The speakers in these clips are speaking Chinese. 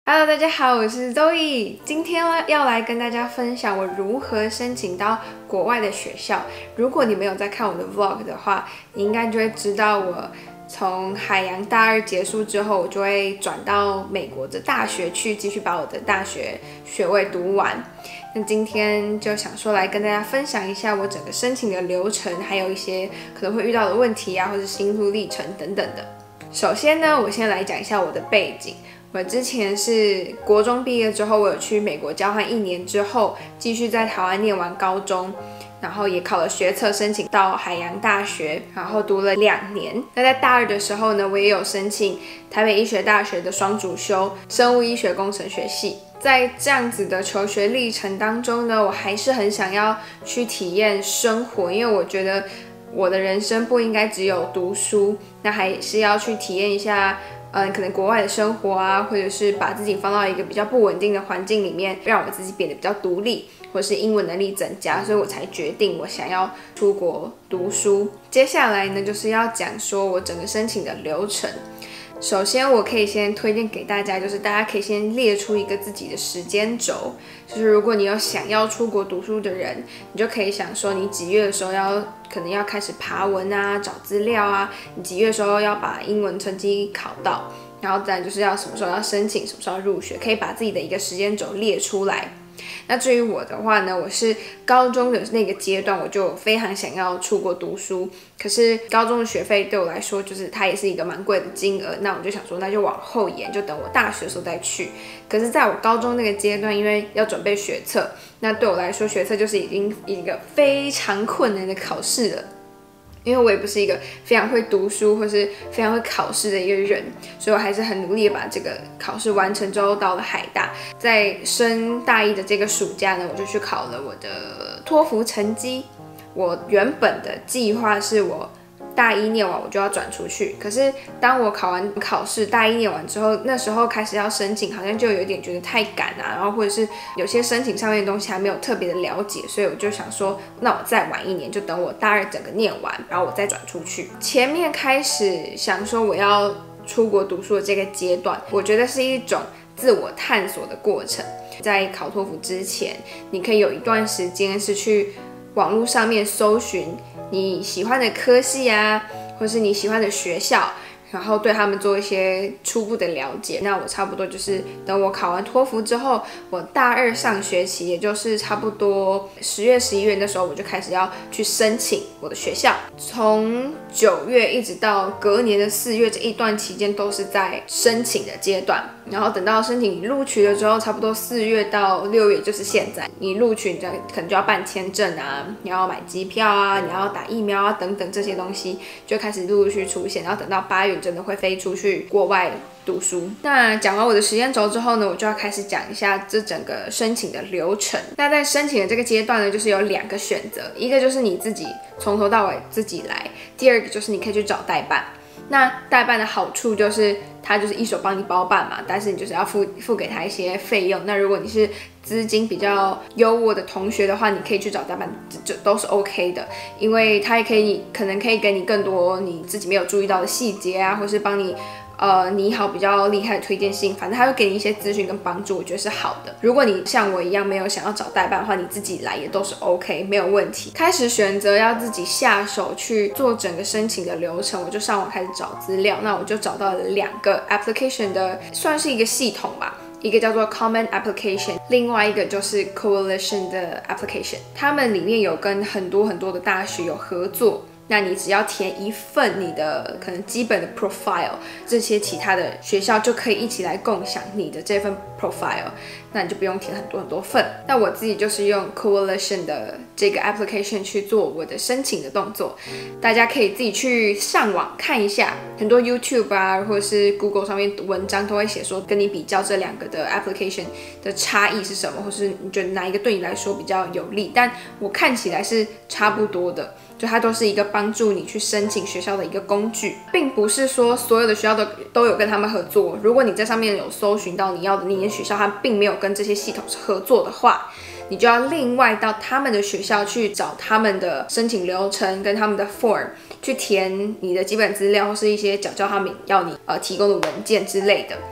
Hello， 大家好，我是 Zoe， 今天要来跟大家分享我如何申请到国外的学校。如果你没有在看我的 vlog 的话，你应该就会知道我从海洋大二结束之后，我就会转到美国的大学去，继续把我的大学学位读完。那今天就想说来跟大家分享一下我整个申请的流程，还有一些可能会遇到的问题啊，或是心路历程等等的。首先呢，我先来讲一下我的背景。我之前是国中毕业之后，我有去美国交换1年之后，继续在台湾念完高中，然后也考了学测，申请到海洋大学，然后读了2年。那在大二的时候呢，我也有申请台北医学大学的双主修生物医学工程学系。在这样子的求学历程当中呢，我还是很想要去体验生活，因为我觉得我的人生不应该只有读书，那还是要去体验一下可能国外的生活啊，或者是把自己放到一个比较不稳定的环境里面，让我自己变得比较独立，或是英文能力增加，所以我才决定我想要出国读书。接下来呢，就是要讲说我整个申请的流程。首先，我可以先推荐给大家，就是大家可以先列出一个自己的时间轴，就是如果你有想要出国读书的人，你就可以想说，你几月的时候可能要开始爬文啊，找资料啊，你几月的时候要把英文成绩考到，然后再来就是要什么时候要申请，什么时候要入学，可以把自己的一个时间轴列出来。那至于我的话呢，我是高中的那个阶段，我就非常想要出国读书，可是高中的学费对我来说，就是它也是一个蛮贵的金额，那我就想说，那就往后延，就等我大学的时候再去。可是在我高中那个阶段，因为要准备学测，那对我来说，学测就是已经一个非常困难的考试了。因为我也不是一个非常会读书或是非常会考试的一个人，所以我还是很努力的把这个考试完成之后，到了海大。在升大一的这个暑假呢，我就去考了我的托福成绩。我原本的计划是我大一念完我就要转出去，可是当我考完考试，大一念完之后，那时候开始要申请，好像就有点觉得太赶啊，然后或者是有些申请上面的东西还没有特别的了解，所以我就想说，那我再晚1年，就等我大二整个念完，然后我再转出去。前面开始想说我要出国读书的这个阶段，我觉得是一种自我探索的过程。在考托福之前，你可以有一段时间是去网络上面搜寻你喜欢的科系啊，或是你喜欢的学校，然后对他们做一些初步的了解。那我差不多就是等我考完托福之后，我大二上学期，也就是差不多10月、11月的时候，我就开始要去申请我的学校。从9月一直到隔年的4月这一段期间，都是在申请的阶段。然后等到申请你录取了之后，差不多4月到6月，就是现在，你录取你可能就要办签证啊，你要买机票啊，你要打疫苗啊等等这些东西就开始陆续出现，然后等到8月真的会飞出去国外读书。那讲完我的时间轴之后呢，我就要开始讲一下这整个申请的流程。那在申请的这个阶段呢，就是有2个选择，一个就是你自己从头到尾自己来，第二个就是你可以去找代办。那代办的好处就是他就是一手帮你包办嘛，但是你就是要付给他一些费用。那如果你是资金比较优渥的同学的话，你可以去找代办，这都是 OK 的，因为他也可能可以给你更多你自己没有注意到的细节啊，或是帮你拟好比较厉害的推荐信，反正他会给你一些资讯跟帮助，我觉得是好的。如果你像我一样没有想要找代办的话，你自己来也都是 OK， 没有问题。开始选择要自己下手去做整个申请的流程，我就上网开始找资料。那我就找到了2个 application 的，算是一个系统吧。一个叫做 Common Application， 另外一个就是 Coalition 的 Application， 他们里面有跟很多的大学有合作。那你只要填一份你的可能基本的 profile， 这些其他的学校就可以一起来共享你的这份 profile， 那你就不用填很多份。那我自己就是用 Coalition 的这个 application 去做我的申请的动作，大家可以自己去上网看一下，很多 YouTube 啊或者是 Google 上面文章都会写说跟你比较这2个的 application 的差异是什么，或是你觉得哪一个对你来说比较有利，但我看起来是差不多的。就它都是一个帮助你去申请学校的一个工具，并不是说所有的学校都有跟他们合作。如果你在上面有搜寻到你要的那间学校，它并没有跟这些系统合作的话，你就要另外到他们的学校去找他们的申请流程跟他们的 form， 去填你的基本资料或是一些缴交他们要你提供的文件之类的。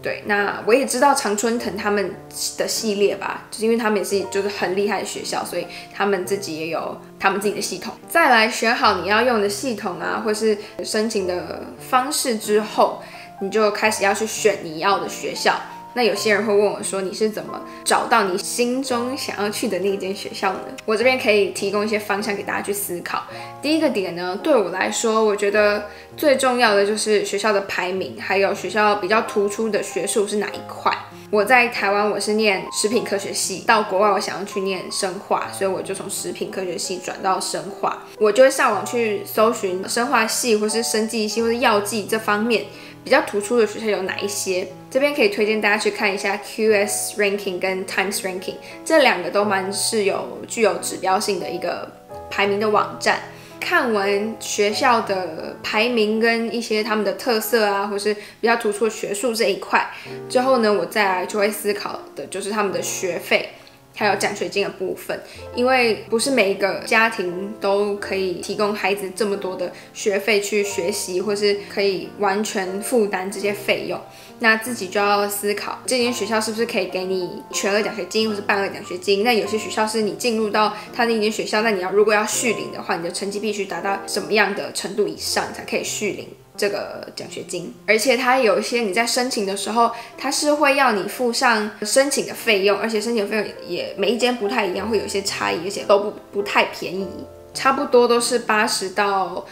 对，那我也知道常春藤他们的系列吧，就是因为他们也是就是很厉害的学校，所以他们自己也有他们自己的系统。再来选好你要用的系统啊，或是申请的方式之后，你就开始要去选你要的学校。那有些人会问我说，你是怎么找到你心中想要去的那间学校呢？我这边可以提供一些方向给大家去思考。第一个点呢，对我来说，我觉得最重要的就是学校的排名，还有学校比较突出的学术是哪一块。我在台湾我是念食品科学系，到国外我想要去念生化，所以我就从食品科学系转到生化。我就会上网去搜寻生化系或是生技系或是药剂这方面比较突出的学校有哪一些？这边可以推荐大家去看一下 QS Ranking 跟 Times Ranking， 这两个都蛮是具有指标性的一个排名的网站。看完学校的排名跟一些他们的特色啊，或是比较突出的学术这一块之后呢，我再来就会思考的就是他们的学费。还有奖学金的部分，因为不是每一个家庭都可以提供孩子这么多的学费去学习，或是可以完全负担这些费用，那自己就要思考这间学校是不是可以给你全额奖学金或是半额奖学金。那有些学校是你进入到他那间学校，那你如果要续领的话，你的成绩必须达到什么样的程度以上才可以续领这个奖学金。而且它有一些你在申请的时候，它是会要你付上申请的费用，而且申请费用也每一间不太一样，会有一些差异，而且都不太便宜，差不多都是80到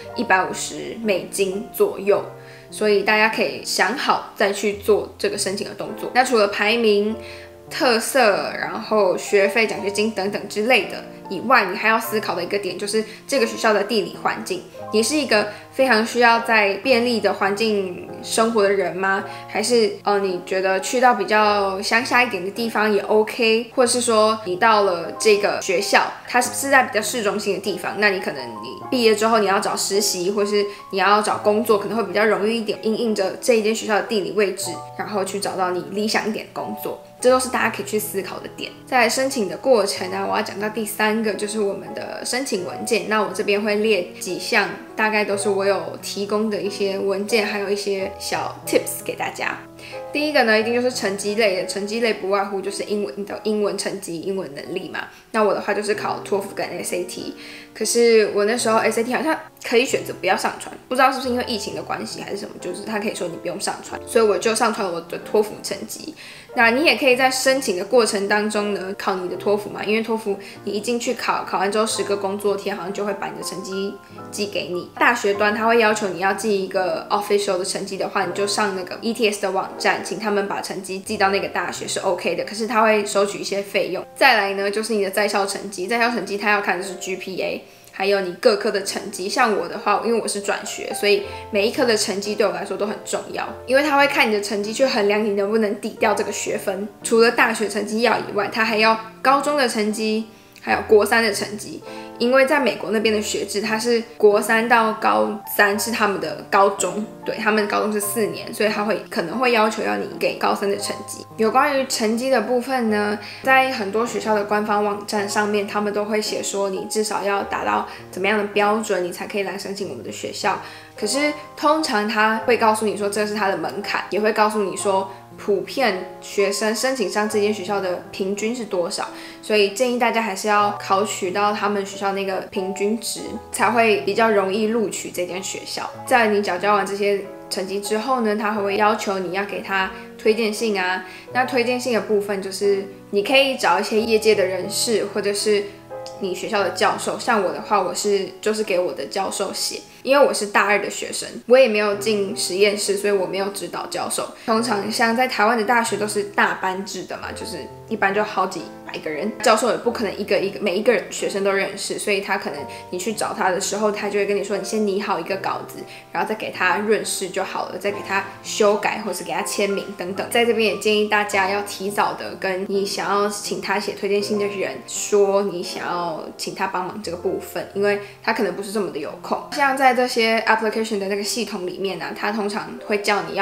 150美金左右。所以大家可以想好再去做这个申请的动作。那除了排名、特色，然后学费、奖学金等等之类的以外，你还要思考的一个点就是这个学校的地理环境。你是一个非常需要在便利的环境生活的人吗？还是你觉得去到比较乡下一点的地方也 OK？ 或是说你到了这个学校，它是在比较市中心的地方，那你可能你毕业之后你要找实习，或是你要找工作，可能会比较容易一点，因应着这一间学校的地理位置，然后去找到你理想一点的工作。这都是大家可以去思考的点。在申请的过程呢，我要讲到第3个，就是我们的申请文件。那我这边会列几项，大概都是我有提供的一些文件，还有一些小 tips 给大家。第一个呢，一定就是成绩类的，成绩类不外乎就是你的英文成绩、英文能力嘛。那我的话就是考托福跟 SAT， 可是我那时候 SAT 好像可以选择不要上传，不知道是不是因为疫情的关系还是什么，就是他可以说你不用上传，所以我就上传了我的托福成绩。那你也可以在申请的过程当中呢，考你的托福嘛，因为托福你一进去考完之后10个工作天，好像就会把你的成绩寄给你。大学端他会要求你要寄一个 official 的成绩的话，你就上那个 ETS 的网站，请他们把成绩寄到那个大学是 OK 的，可是他会收取一些费用。再来呢，就是你的在校成绩，在校成绩他要看的是 GPA。还有你各科的成绩，像我的话，因为我是转学，所以每一科的成绩对我来说都很重要，因为他会看你的成绩去衡量你能不能抵掉这个学分。除了大学成绩要以外，他还要高中的成绩，还有国3的成绩。因为在美国那边的学制，它是国3到高3是他们的高中，对，他们高中是4年，所以他可能会要求要你给高3的成绩。有关于成绩的部分呢，在很多学校的官方网站上面，他们都会写说你至少要达到怎么样的标准，你才可以来申请我们的学校。可是通常他会告诉你说这是他的门槛，也会告诉你说普遍学生申请上这间学校的平均是多少，所以建议大家还是要考取到他们学校那个平均值，才会比较容易录取这间学校。在你缴交完这些成绩之后呢，他还会要求你要给他推荐信啊。那推荐信的部分就是你可以找一些业界的人士，或者是你学校的教授。像我的话，我就是给我的教授写，因为我是大2的学生，我也没有进实验室，所以我没有指导教授。通常像在台湾的大学都是大班制的嘛，就是一般就好几百个人，教授也不可能每一个学生都认识，所以他可能你去找他的时候，他就会跟你说你先拟好一个稿子，然后再给他润饰就好了，再给他修改或是给他签名等等。在这边也建议大家要提早的跟你想要请他写推荐信的人说你想要请他帮忙这个部分，因为他可能不是这么的有空。像在这些 application 的那个系统里面呢，他通常会叫你要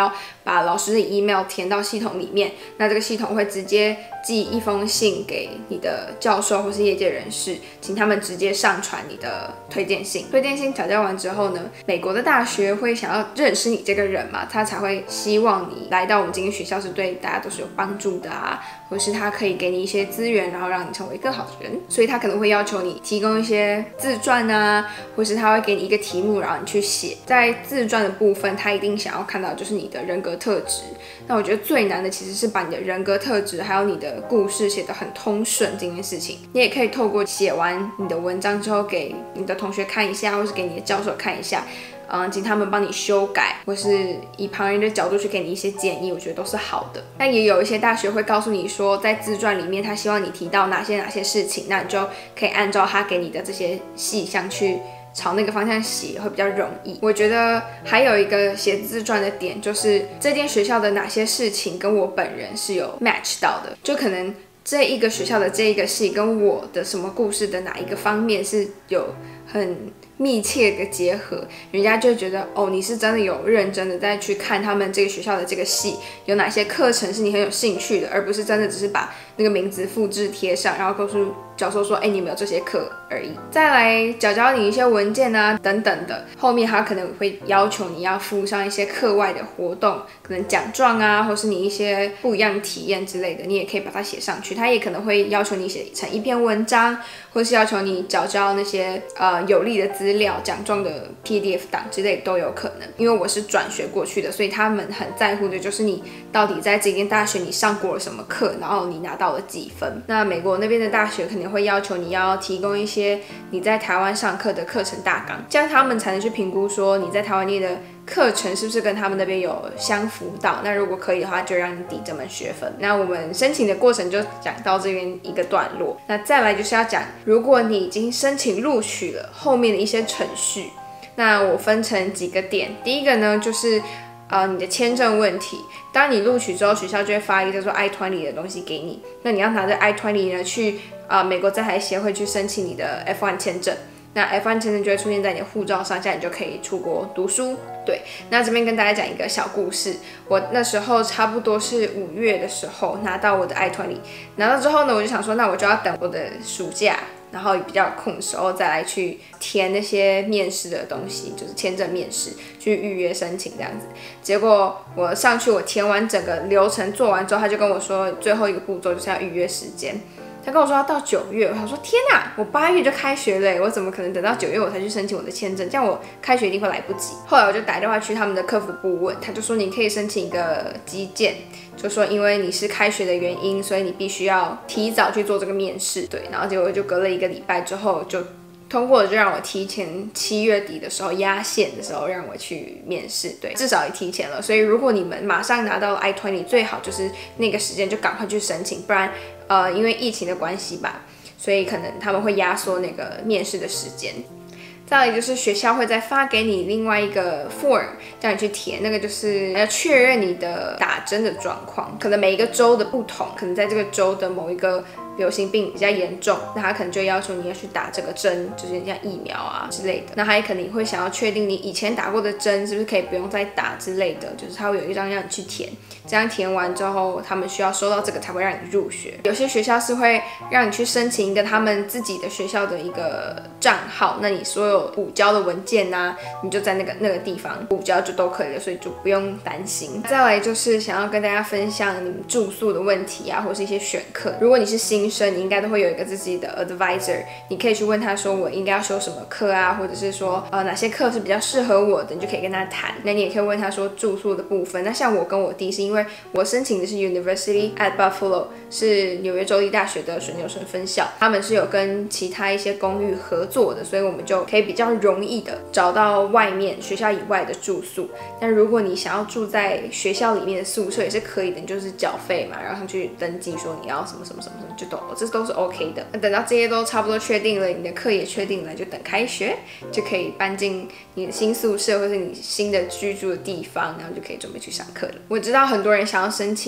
把老师的 email 填到系统里面，那这个系统会直接寄一封信给你的教授或是业界人士，请他们直接上传你的推荐信。推荐信缴交完之后呢，美国的大学会想要认识你这个人嘛，他才会希望你来到我们这间学校是对大家都是有帮助的啊，或是他可以给你一些资源，然后让你成为更好的人。所以他可能会要求你提供一些自传啊，或是他会给你一个题目，然后你去写。在自传的部分，他一定想要看到就是你的人格特质。那我觉得最难的其实是把你的人格特质还有你的故事写得很通顺这件事情。你也可以透过写完你的文章之后给你的同学看一下，或是给你的教授看一下，请他们帮你修改，或是以旁人的角度去给你一些建议，我觉得都是好的。但也有一些大学会告诉你说，在自传里面他希望你提到哪些事情，那你就可以按照他给你的这些细项去朝那个方向写，会比较容易。我觉得还有一个写自传的点，就是这间学校的哪些事情跟我本人是有 match 到的，就可能这一个学校的这一个系跟我的什么故事的哪一个方面是有很密切的结合，人家就觉得哦，你是真的有认真的在去看他们这个学校的这个系有哪些课程是你很有兴趣的，而不是真的只是把那个名字复制贴上，然后告诉教授说，你们有这些课而已。再来缴交你一些文件啊等等的，后面他可能会要求你要附上一些课外的活动，可能奖状啊，或是你一些不一样的体验之类的，你也可以把它写上去。他也可能会要求你写成一篇文章，或是要求你缴交那些有利的资料、奖状的 PDF 档之类都有可能。因为我是转学过去的，所以他们很在乎的就是你到底在这间大学你上过了什么课，然后你拿到了几分。那美国那边的大学肯定会要求你要提供一些你在台湾上课的课程大纲，这样他们才能去评估说你在台湾念的课程是不是跟他们那边有相符到。那如果可以的话，就让你抵这门学分。那我们申请的过程就讲到这边一个段落。那再来就是要讲，如果你已经申请录取了，后面的一些程序。那我分成几个点，第一个呢就是你的签证问题。当你录取之后，学校就会发一个叫做 I-20 的东西给你，那你要拿着 I-20 呢去美国在台协会去申请你的 F1 签证。那 F1 签证就会出现在你的护照上，这样你就可以出国读书。对，那这边跟大家讲一个小故事。我那时候差不多是5月的时候拿到我的 I-20，拿到之后呢，我就想说，那我就要等我的暑假，然后比较有空的时候再来去填那些面试的东西，就是签证面试，去预约申请这样子。结果我上去，我填完整个流程做完之后，他就跟我说，最后一个步骤就是要预约时间。他跟我说要到9月，我想说天哪，我8月就开学了，我怎么可能等到9月我才去申请我的签证？这样我开学一定会来不及。后来我就打电话去他们的客服部问，他就说你可以申请一个基建，就说因为你是开学的原因，所以你必须要提早去做这个面试。对，然后结果就隔了1个礼拜之后就通过了，就让我提前7月底的时候压线的时候让我去面试。对，至少也提前了。所以如果你们马上拿到了 I-20， 最好就是那个时间就赶快去申请，不然因为疫情的关系吧，所以可能他们会压缩那个面试的时间。再来就是学校会再发给你另外一个 form， 叫你去填，那个就是要确认你的打针的状况。可能每一个州的不同，可能在这个州的某一个流行病比较严重，那他可能就要求你要去打这个针，就是像疫苗啊之类的。那他也可能会想要确定你以前打过的针是不是可以不用再打之类的，就是他会有一张让你去填，这样填完之后，他们需要收到这个才会让你入学。有些学校是会让你去申请一个他们自己的学校的一个账号，那你所有补交的文件啊，你就在那个地方补交就都可以了，所以就不用担心。再来就是想要跟大家分享你们住宿的问题啊，或是一些选课。如果你是新生，你应该都会有一个自己的 advisor， 你可以去问他说我应该要修什么课啊，或者是说哪些课是比较适合我的，你就可以跟他谈。那你也可以问他说住宿的部分。那像我跟我弟是因为我申请的是 University at Buffalo， 是纽约州立大学的水牛城分校，他们是有跟其他一些公寓合作的，所以我们就可以比较容易的找到外面学校以外的住宿。但如果你想要住在学校里面的宿舍也是可以的，你就是缴费嘛，然后上去登记说你要什么什么什么什么就懂了，这都是 OK 的。那等到这些都差不多确定了，你的课也确定了，就等开学就可以搬进你的新宿舍或是你新的居住的地方，然后就可以准备去上课了。我知道很多人想要申请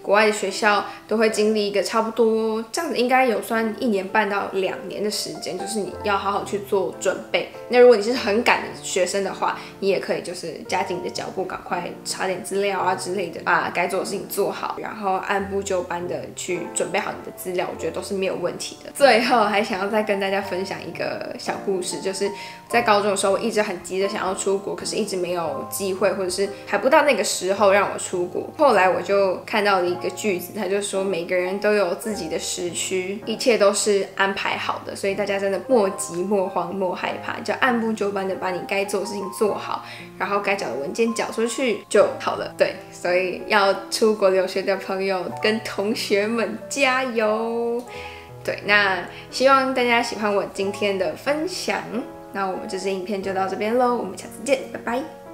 国外的学校都会经历一个差不多这样子，应该有算1年半到2年的时间，就是你要好好去做准备。那如果你是很赶的学生的话，你也可以就是加紧你的脚步，赶快查点资料啊之类的，把该做的事情做好，然后按部就班的去准备好你的资料，我觉得都是没有问题的。最后还想要再跟大家分享一个小故事，就是在高中的时候，我一直很急着想要出国，可是一直没有机会，或者是还不到那个时候让我出国。后来我就看到了一个句子，他就说每个人都有自己的时区，一切都是安排好的，所以大家真的莫急莫慌莫害怕，就按部就班的把你该做的事情做好，然后该缴的文件缴出去就好了。对，所以要出国留学的朋友跟同学们加油！对，那希望大家喜欢我今天的分享。那我们这支影片就到这边喽，我们下次见，拜拜。